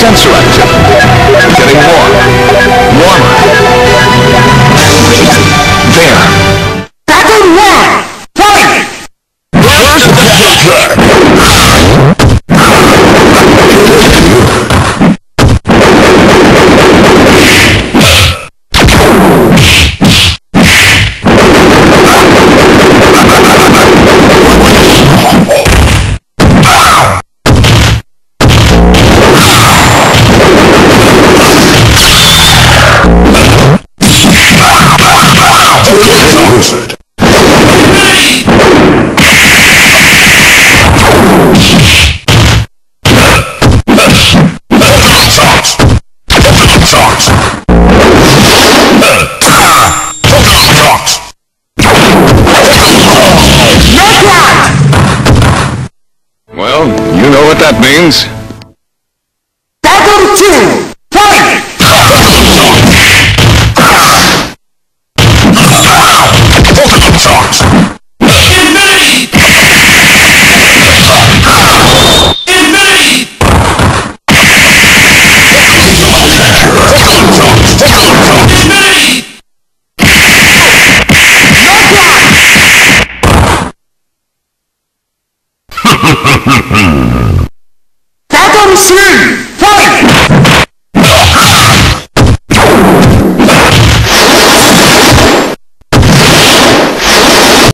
sensor activity. Getting warmer. There. Battle 1! Fight! Wizard. Well, you know what that means. Battle 2! Fight! Battle 3!